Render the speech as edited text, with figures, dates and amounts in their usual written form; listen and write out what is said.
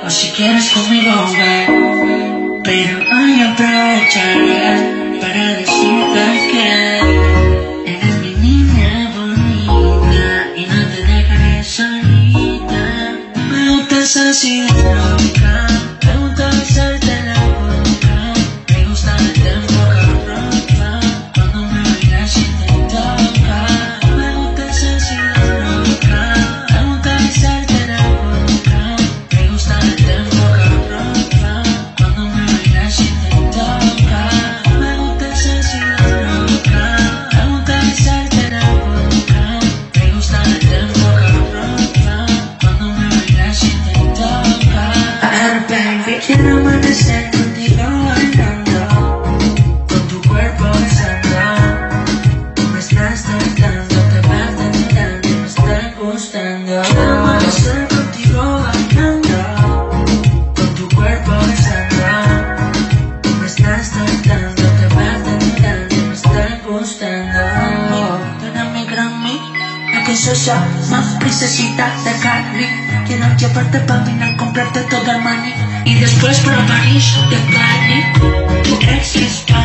o si quieres conmigo jugar, pero hoy aprovecharé para decirte que eres mi niña bonita y no te dejaré solita. Me gustas así de loca, me gusta besarte la boca, me gusta verte en poca ropa cuando me bailas y te toca. Me gustas así de loca, me gusta besarte la boca, me gusta verte en poca ropa cuando me bailas y te toca. Me gustas así de loca, me gusta besarte la boca, me gusta verte en poca ropa cuando me bailas y te toca. Baby, quiero amanecer contigo bailando, con tu cuerpo besando. Me estás tentando, te vas desnudando, me está gustando. Quiero amanecer contigo bailando, con tu cuerpo besando. Me estás tentando, te vas desnudando, me está gustando. Dame Grammy, la que soy yo, más princesita de Cali. Quiero llevarte pa' mirar, comprarte todo el money y después para París de party. Tu ex es